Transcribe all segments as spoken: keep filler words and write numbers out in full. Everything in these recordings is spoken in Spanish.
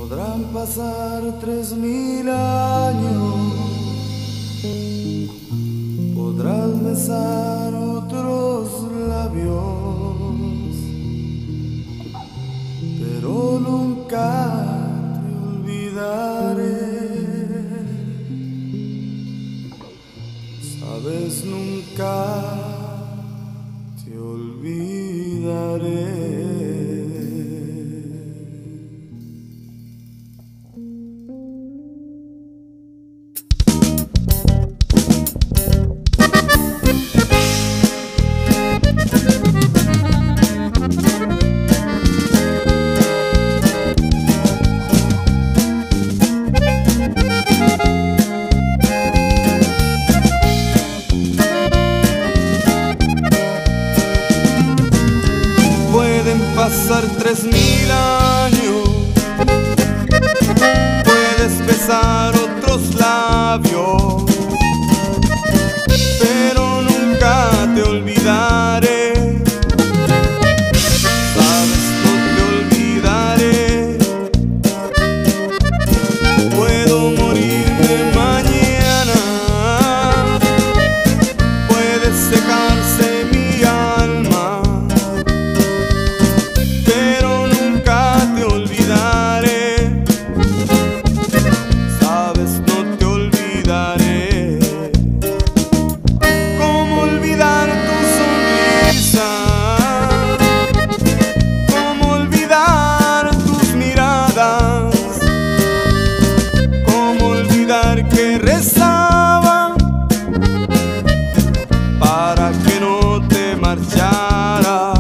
Podrán pasar tres mil años, podrás besar otros labios, pero nunca te olvidaré. Sabes, nunca te olvidaré. Pasar tres mil años, puedes besar otros labios, pero nunca te olvidaré. Sabes, no te olvidaré. Puedo morirme mañana, puede secarse mi alma, que rezaba para que no te marcharas.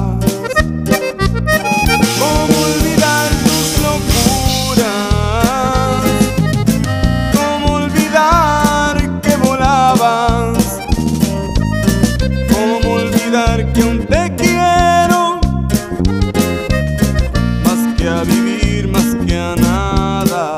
Cómo olvidar tus locuras, cómo olvidar que volabas, cómo olvidar que aún te quiero, más que a vivir, más que a nada.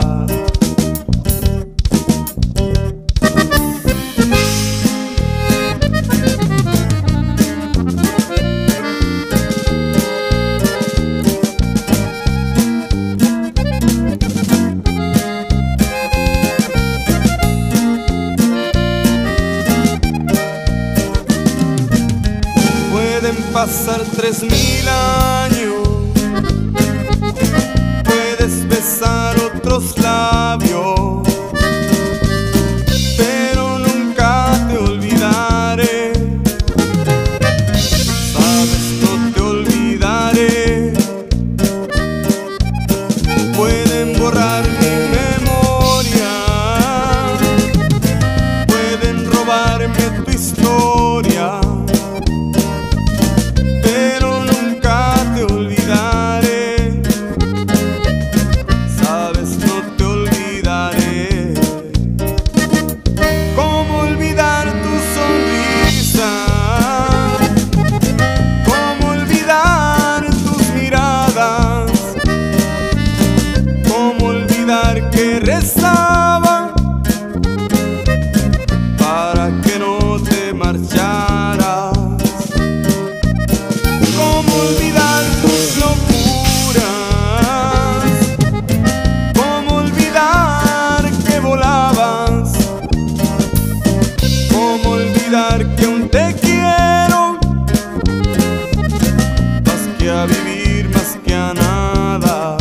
Pueden pasar tres mil años, puedes besar otros labios, pero nunca te olvidaré. Sabes, no te olvidaré. Pueden borrar mi memoria, pueden robarme tu historia, pero nunca te olvidaré. Sabes, no te olvidaré. Cómo olvidar tu sonrisa, cómo olvidar tus miradas, cómo olvidar que rezaba para que no te marcharas. Cómo olvidar tus locuras, cómo olvidar que volabas, cómo olvidar que aún te quiero, más que a vivir, más que a nada.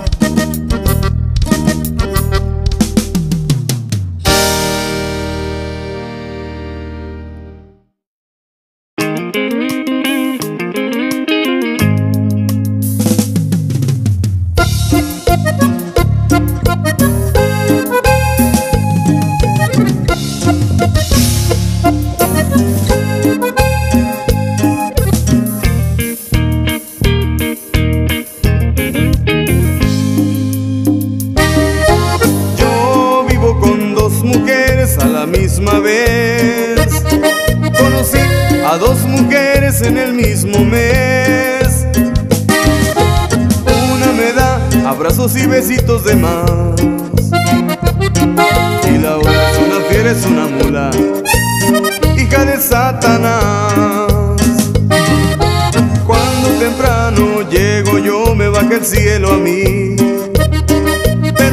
A la misma vez conocí a dos mujeres en el mismo mes. Una me da abrazos y besitos de más, y la otra es una fiera, es una mula, hija de Satanás. Cuando temprano llego yo, me baja el cielo a mí,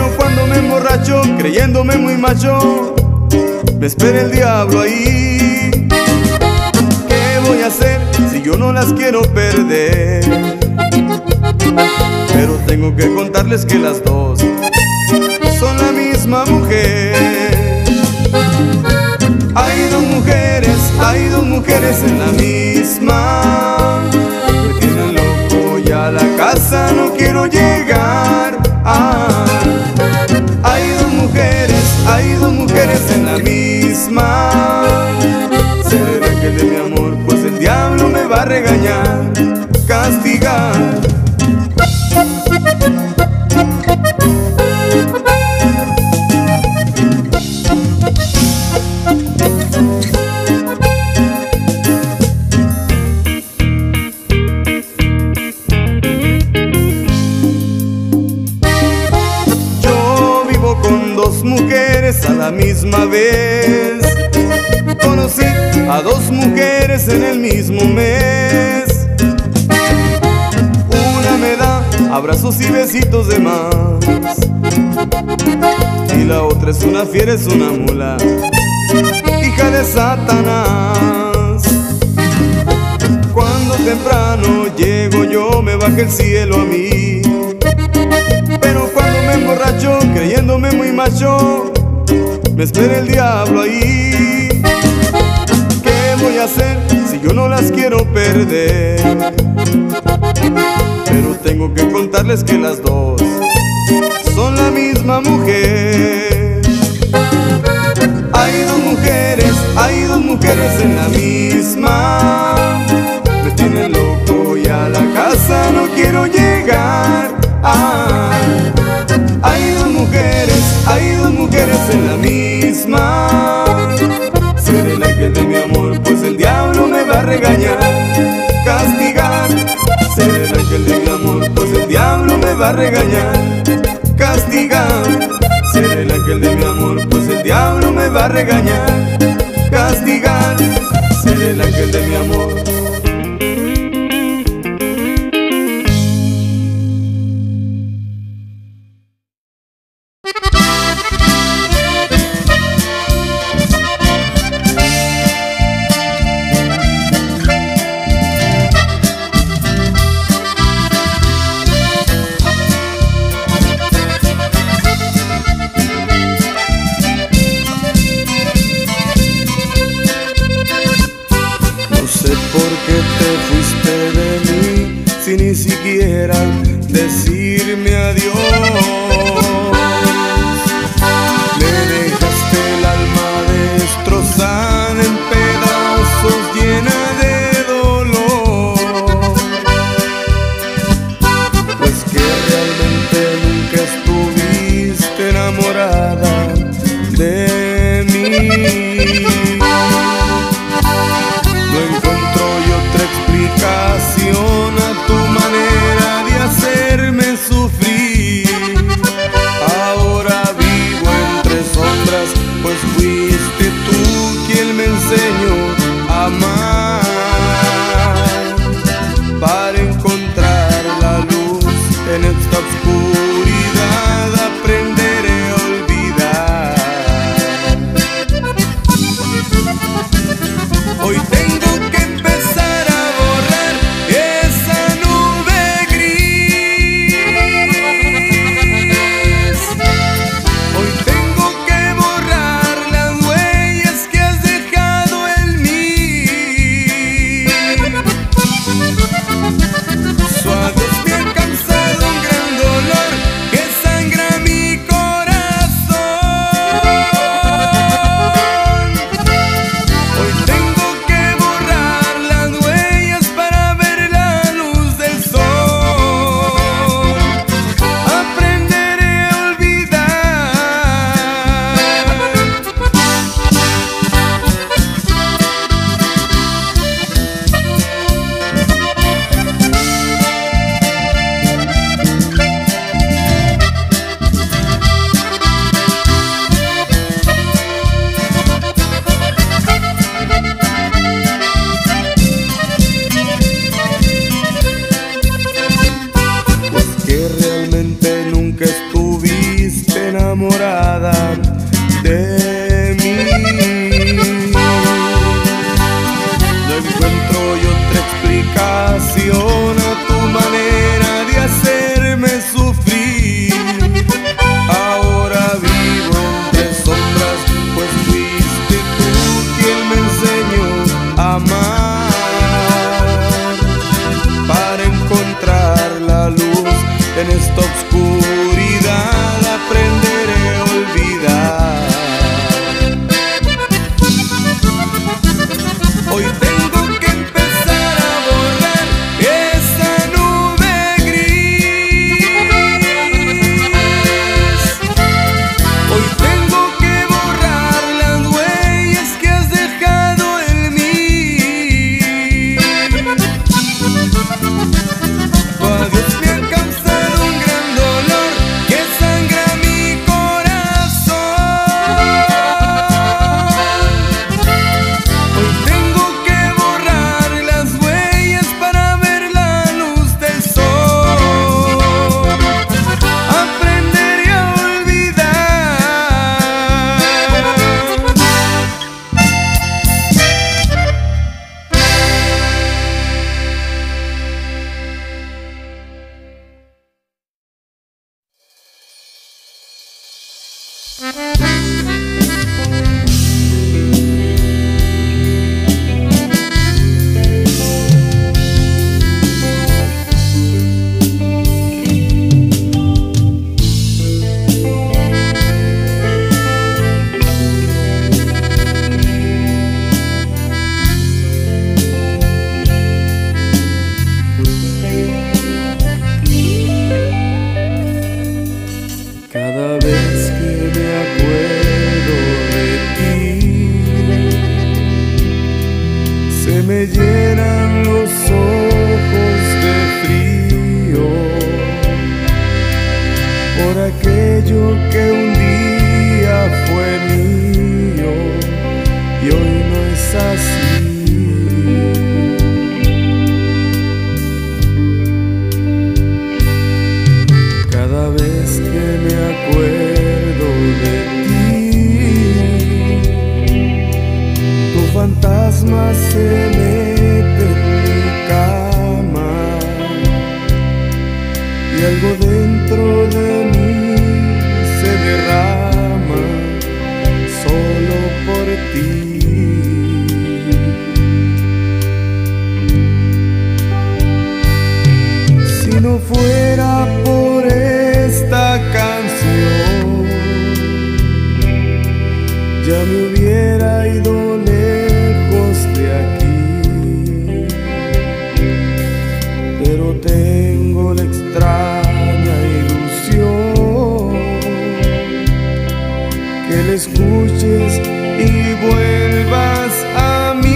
creyéndome muy macho, me espera el diablo ahí. ¿Qué voy a hacer si yo no las quiero perder? Pero tengo que contarles que las dos son la misma mujer. Hay dos mujeres, hay dos mujeres en la misma. Me tienen loco y a la casa no quiero llegar. Ah, hay dos mujeres, hay dos mujeres en la misma. Seré el ángel de mi amor, pues el diablo me va a regañar, castigar. Yo vivo con dos mujeres a la misma vez. Conocí a dos mujeres en el mismo mes. Una me da abrazos y besitos de más, y la otra es una fiera, es una mula, hija de Satanás. Cuando temprano llego yo, me baja el cielo a mí. Pero cuando me emborracho, creyéndome muy macho, me espera el diablo ahí. ¿Qué voy a hacer si yo no las quiero perder? Pero tengo que contarles que las dos son la misma mujer. Hay dos mujeres, hay dos mujeres en la misma. Me tienen loco y a la casa no quiero llegar. Ah, hay dos mujeres, hay dos mujeres en la misma. Seré el ángel de mi amor, pues el diablo me va a regañar, castigar. Seré el ángel de mi amor, pues el diablo me va a regañar, castigar. Seré el ángel de mi amor, pues el diablo me va a regañar, castigar. Seré el ángel de mi amor. Sin ni siquiera decirme adiós, me dejaste el alma destrozada en pedazos, llena de dolor. Pues que realmente nunca estuviste enamorada de mí. No encuentro yo otra explicación a tu manera de hacerme sufrir. Cada vez que me acuerdo de ti, se me llenan los ojos de frío por aquello que un día fue mío y hoy no es así. Cada vez que me acuerdo de ti, tu fantasma se mete en mi cama y algo dentro de mí se derrama solo por ti. Si no fuera por esta canción, ya me hubiera ido lejos de aquí, pero tengo la extraña ilusión que la escuches y vuelvas a mí.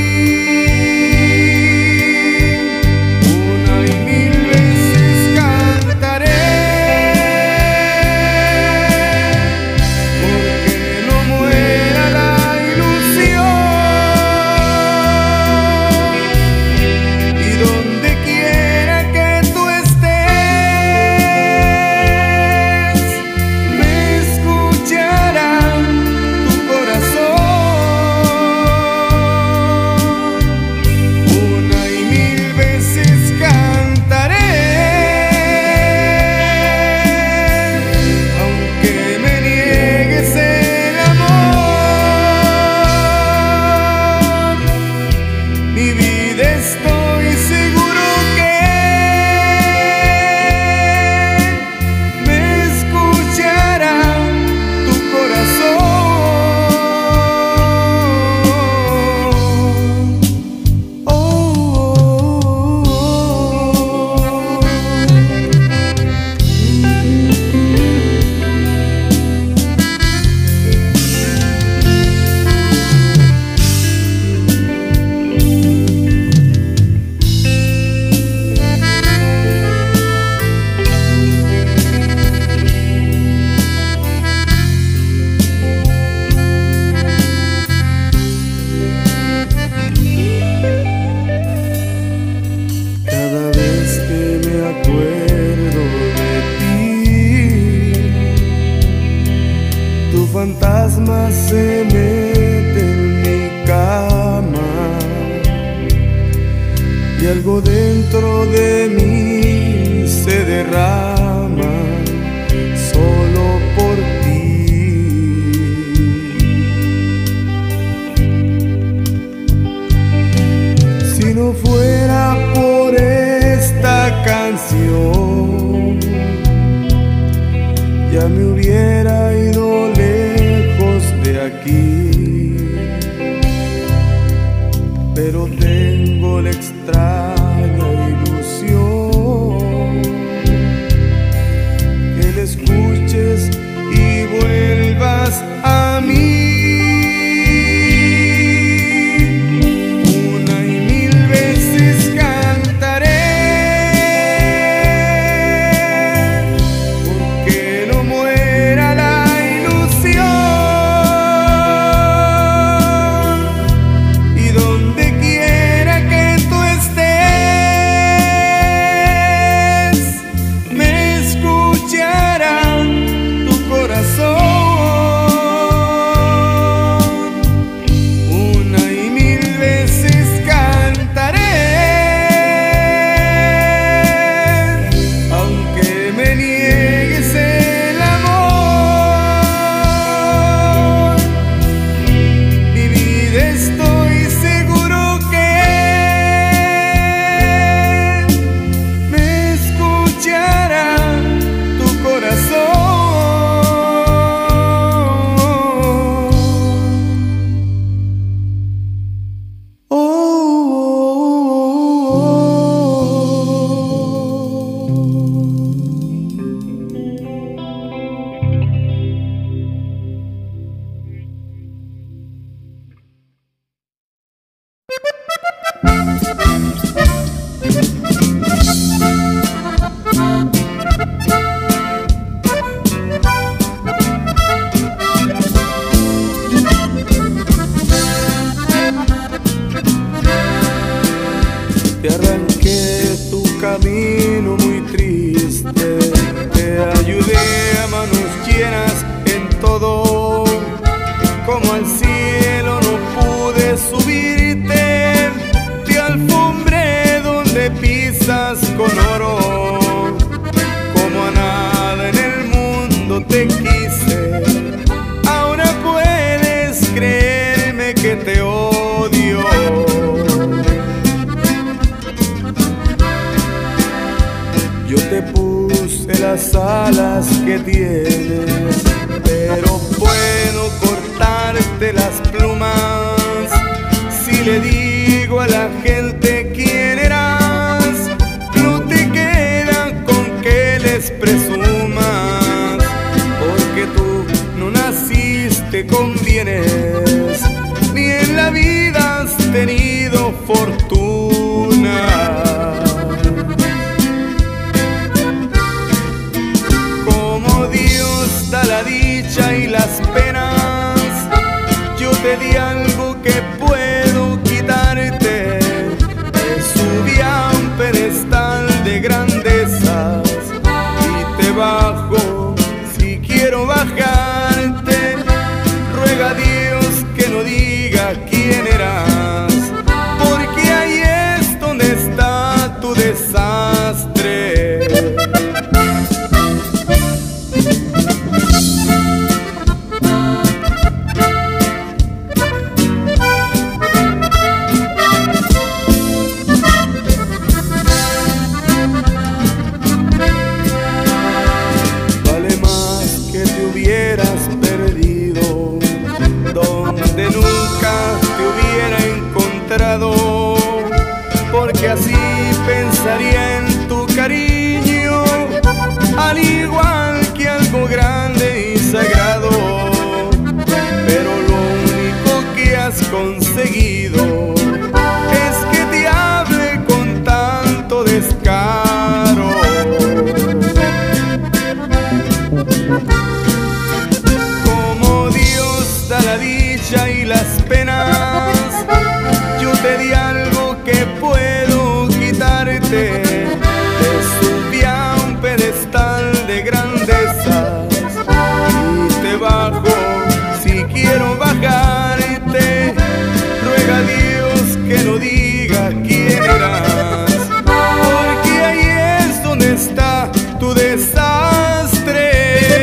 Fantasma se mete en mi cama y algo dentro de mí se derrama solo por ti. Si no fuera por esta canción, ya me hubiera ido lejos de aquí, pero tengo la extraña ilusión que la escuches y vuelvas a mí. Una y mil veces cantaré, porque no muera la camino muy triste. Te ayudé a manos llenas en todo, como al cielo no pude subirte. Te alfombré donde pisas con oro, como a nada en el mundo te quise. Ahora puedes creerme que te odio. Yo te puse las alas que tienes, pero puedo cortarte las plumas. Si le digo a la gente quién eras, no te queda con que les presumas, porque tú no naciste con bienes, ni en la vida has tenido fortuna. Da la dicha y las penas, yo te di algo que puedo quitarte. Te subí a un pedestal de grandezas y te bajo si quiero bajarte. Ruega a Dios que no diga quién eras, porque ahí es donde está tu desastre. Porque así pensaría en tu cariño, al igual que algo grande y sagrado. Pero lo único que has conseguido es que te hable con tanto descaro. Como Dios da la dicha y las penas, yo te di algo que puedo quitarte. Te subí a un pedestal de grandezas y te bajo si quiero bajarte. Ruega a Dios que no diga quién eras, porque ahí es donde está tu desastre.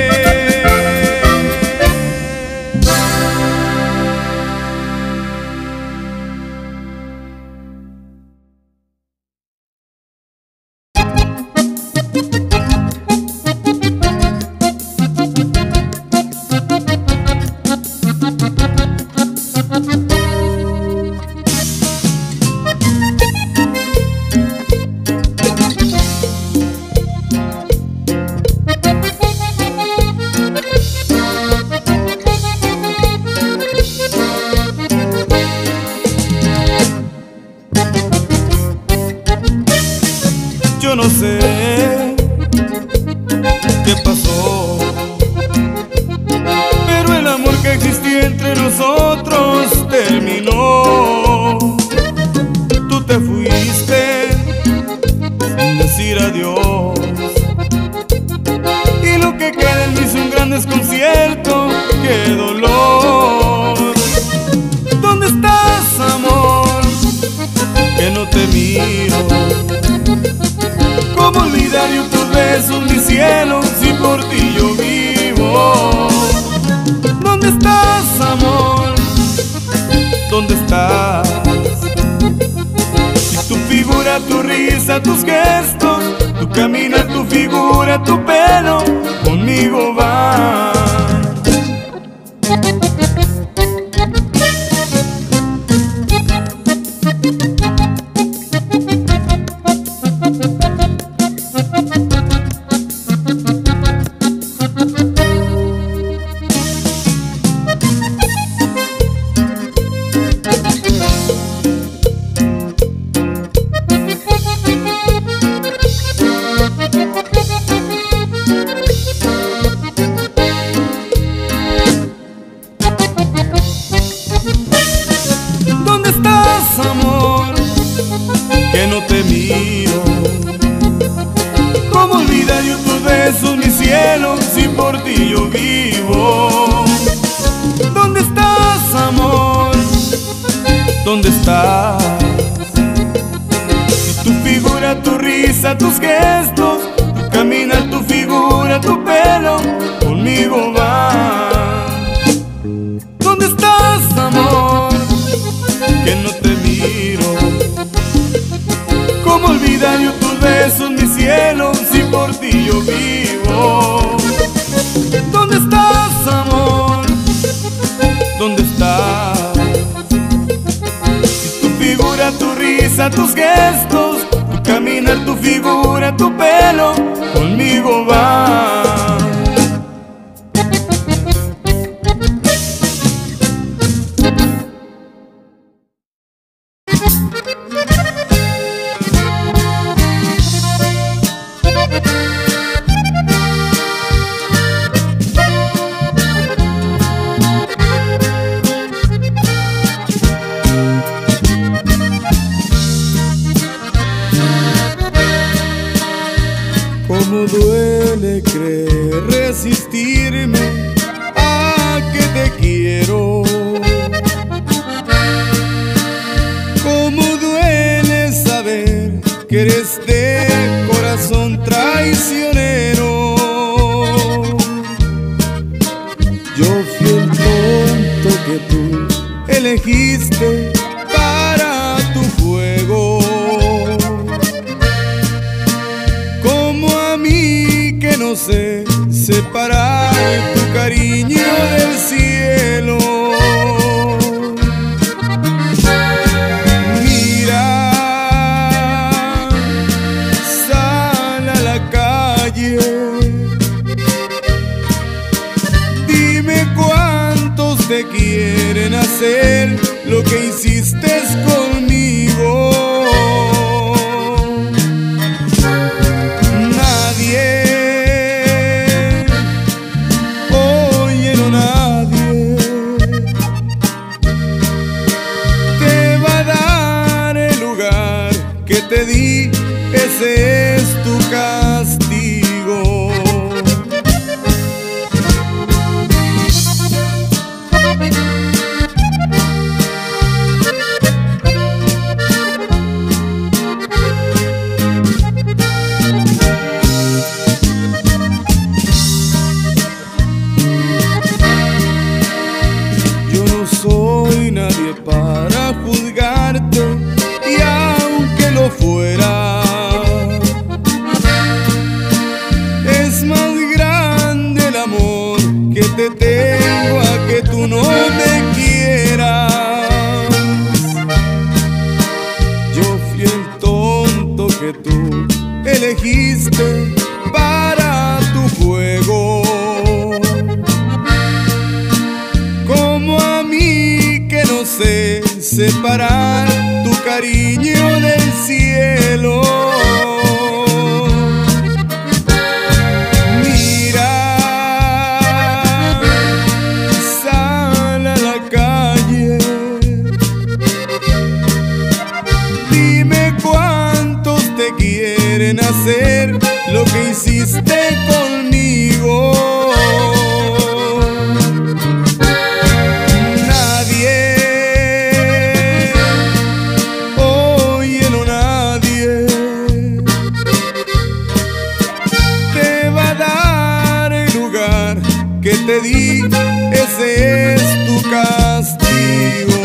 Yo no sé qué pasó, pero el amor que existía entre nosotros terminó. Tú te fuiste sin decir adiós, y lo que queda en mí es un gran desconcierto. ¡Qué dolor! ¿Dónde estás, amor? Que no te miro. ¿Cómo olvidar yo tus besos, mi cielo, si por ti yo vivo? ¿Dónde estás, amor? ¿Dónde estás? Si tu figura, tu risa, tus gestos, tu camino, tu figura, tu pelo, conmigo van. si por ti yo vivo. ¿Dónde estás, amor? ¿Dónde estás? Si tu figura, tu risa, tus gestos, tu caminar, tu figura, tu pelo, conmigo va. ¿Dónde estás, amor? Que no te miro. ¿Cómo olvidar yo tus besos, mi cielo, si por ti yo vivo? ¿Dónde estás, amor? ¿Dónde estás? Si tu figura, tu risa, tus gestos, tu caminar, tu figura, tu pelo, conmigo va. Cómo duele creer resistirme a que te quiero. Cómo duele saber que eres de corazón traicionero. Yo fui el tonto que tú elegiste para tu juego. Que no sé separar tu cariño del cielo. Mira, sal a la calle, dime cuántos te quieren hacer lo que hiciste conmigo. Que te di, ese es tu castigo. Yo no soy nadie para juzgarte, y aunque lo fuera, es más grande el amor que te tengo a que tú no me quieras. Yo fui el tonto que tú elegiste para tu juego. Como a mí que no sé separar tu cariño del cielo. Mira, sal a la calle, dime cuántos te quieren hacer lo que hiciste conmigo. Que te di, ese es tu castigo.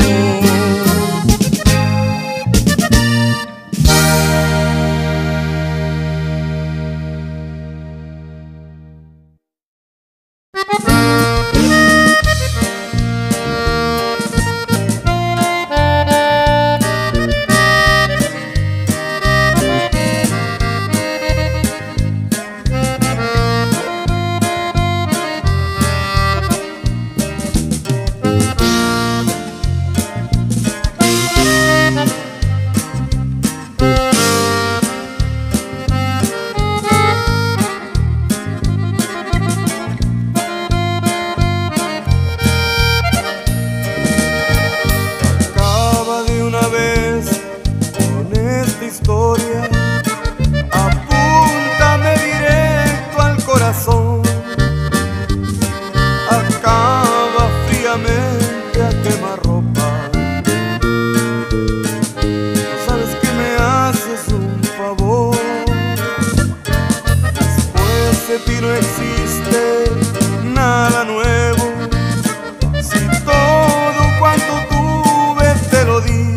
de ti no existe nada nuevo. Si todo cuanto tuve te lo di,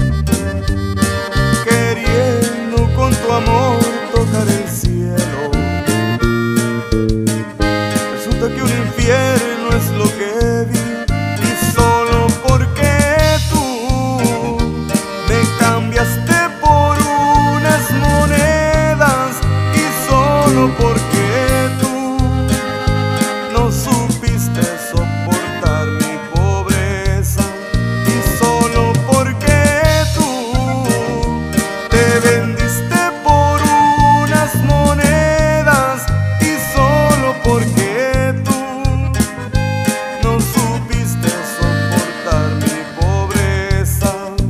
queriendo con tu amor tocar el cielo. Resulta que un infierno es lo que vi, y solo porque tú me cambiaste por unas monedas, y solo porque tú no supiste soportar mi pobreza, y solo porque tú te vendiste por unas monedas, y solo porque tú no supiste soportar mi pobreza.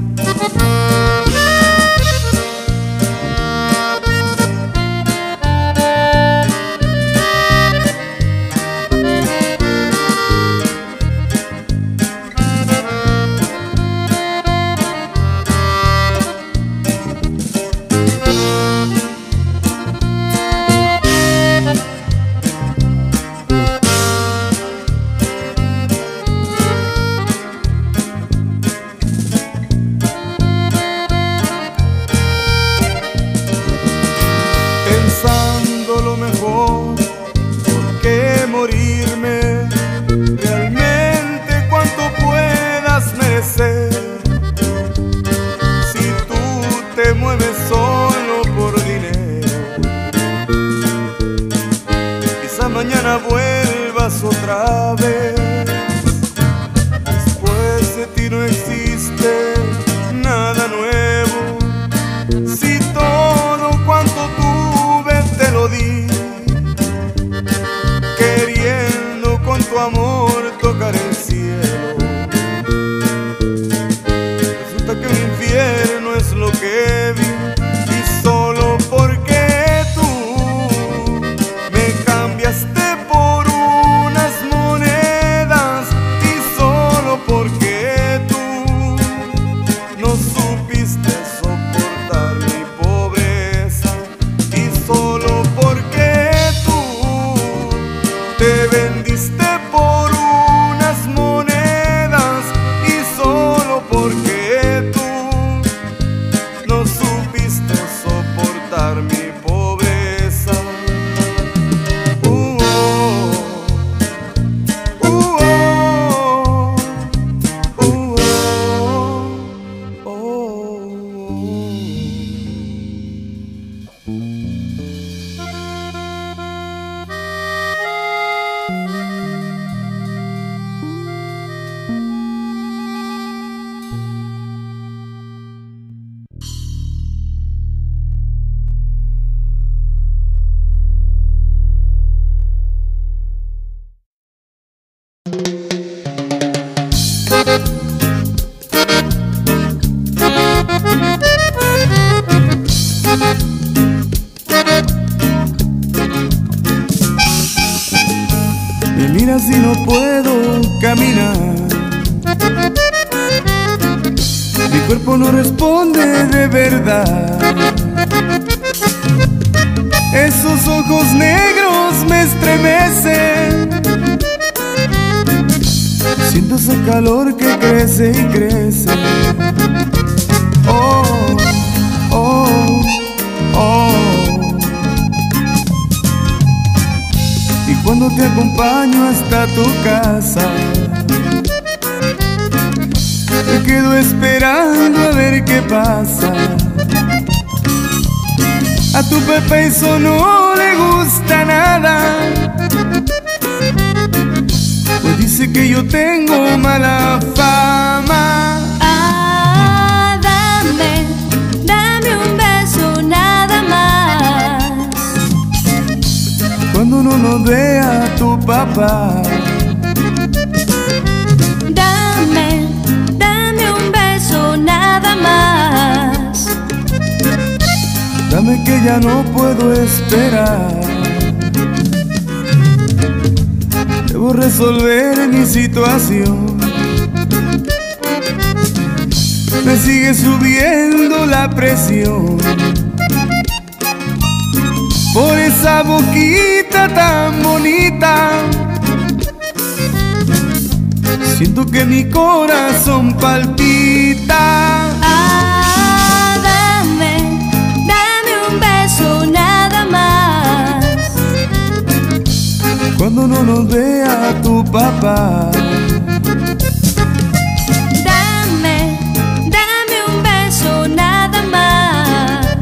Pensando lo mejor, ¿por qué morirme? Realmente cuánto puedas merecer. Si tú te mueves solo por dinero, quizá mañana vuelvas otra vez. Después de ti no existe nada nuevo. Si todo cuanto tuve te lo di, queriendo con tu amor tocar el cielo. Resulta que un infierno es lo que vi, y solo porque tú me cambiaste por unas monedas, y solo porque tú no supiste soportar mi pobreza, y solo porque tú te vendiste por unas monedas, y solo porque tú no supiste soportar mi pobreza. Uh, oh, uh, oh, uh, oh, oh. Me miras y no puedo caminar, mi cuerpo no responde de verdad. Esos ojos negros me estremecen, siento ese calor que crece y crece. Oh, oh, oh. Y cuando te acompaño hasta tu casa, me quedo esperando a ver qué pasa. A tu Pepe eso no le gusta nada, pues dice que yo tengo mala fama. Ah, dame, dame un beso nada más. Cuando no nos vea tu papá, Dame, dame un beso nada más. dame que ya no puedo esperar. Debo resolver mi situación. Me sigue subiendo la presión por esa boquita carita tan bonita, siento que mi corazón palpita. Ah, dame, dame un beso nada más. Cuando no nos vea tu papá. Dame, dame un beso nada más.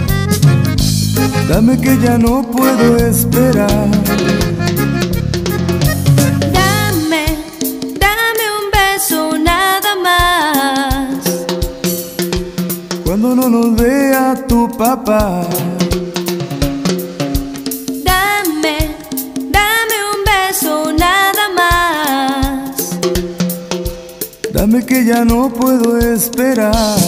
Dame que ya no puedo esperar. Dame, dame un beso nada más. Cuando no nos vea tu papá. Dame, dame un beso nada más. Dame que ya no puedo esperar.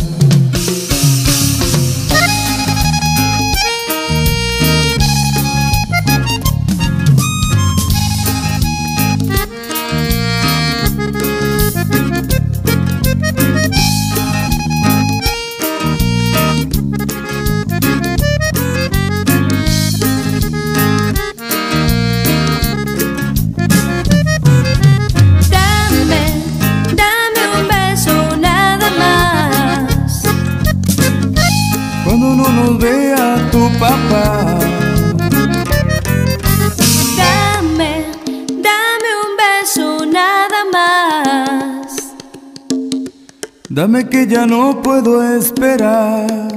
Cuando no nos vea tu papá. Dame, dame un beso nada más. Dame que ya no puedo esperar.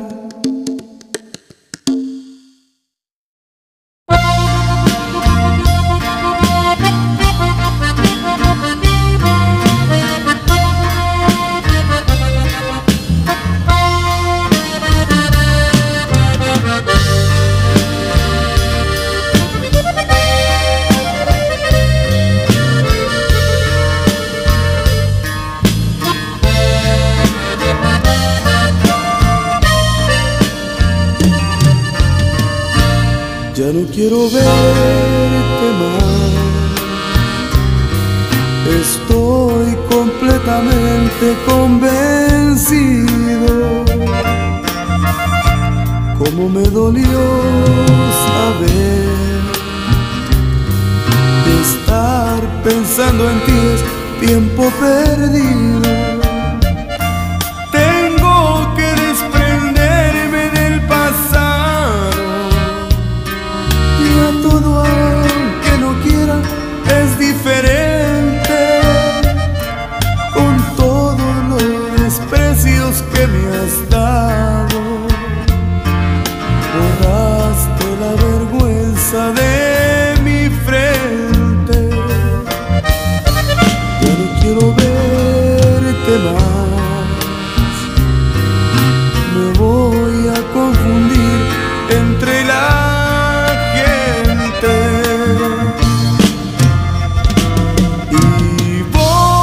Ya no quiero verte más. Estoy completamente convencido. Cómo me dolió saber de estar pensando en ti es tiempo perdido. Tengo que desprenderme del pasado. Ya todo, aunque no quiera, es diferente. Con todos los desprecios que me has dado, borraste la vergüenza de mi frente. Ya no quiero verte más. Me voy a confundir entre la gente y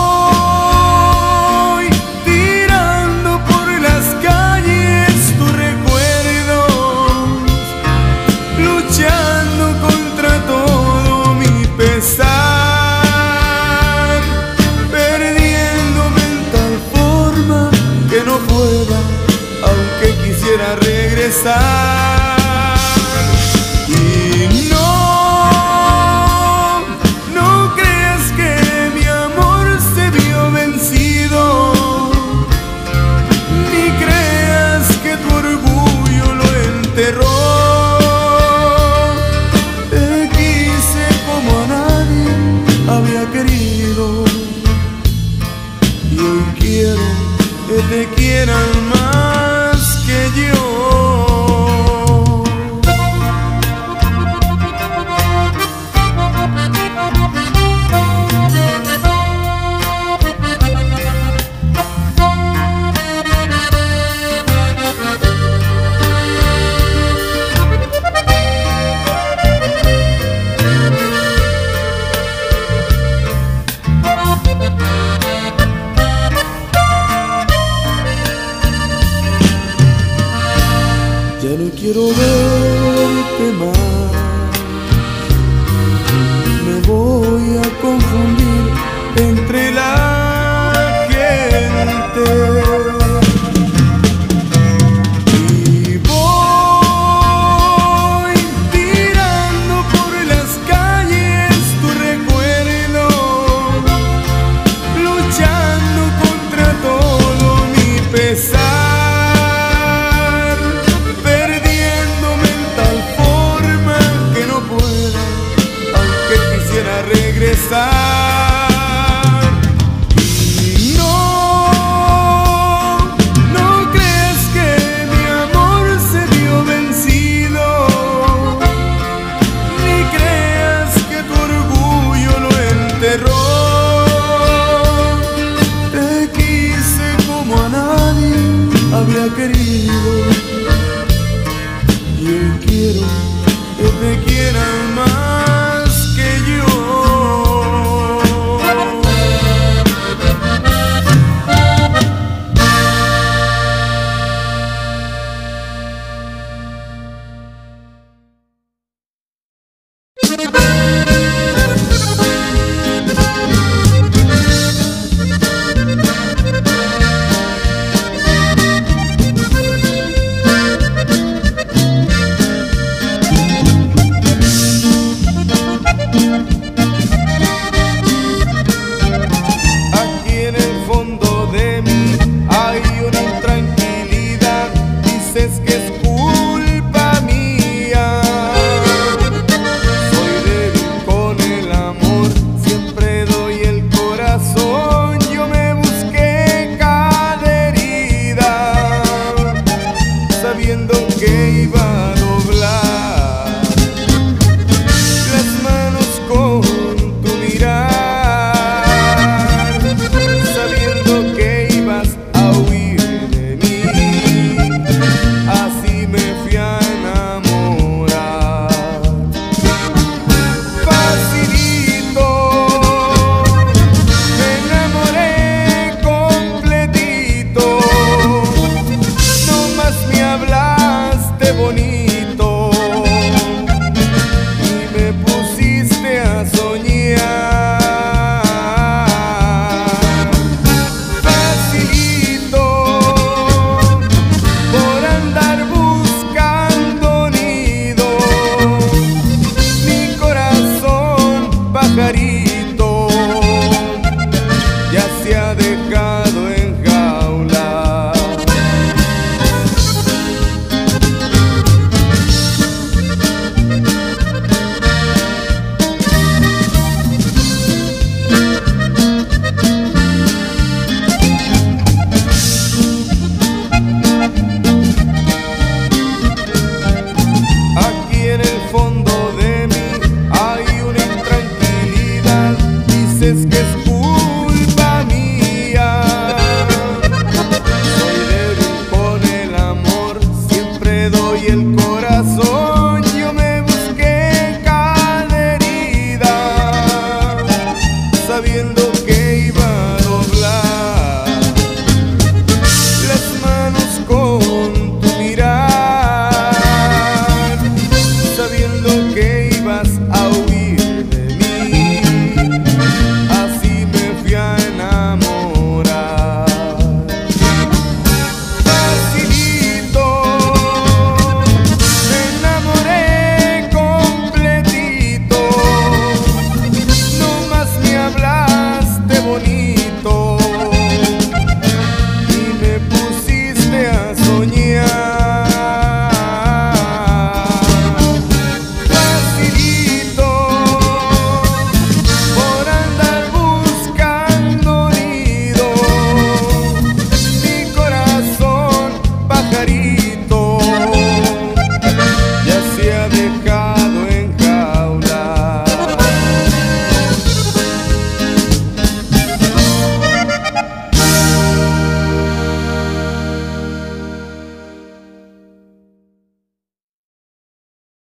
voy tirando por las calles tus recuerdos, luchando contra todo mi pesar, perdiéndome en tal forma que no pueda, aunque quisiera regresar. Y no, no creas que mi amor se vio vencido, ni creas que tu orgullo lo enterró. Te quise como a nadie había querido, y hoy quiero que te quieran más que yo. Ya no quiero verte más. Me voy a confundir entre la gente y voy tirando por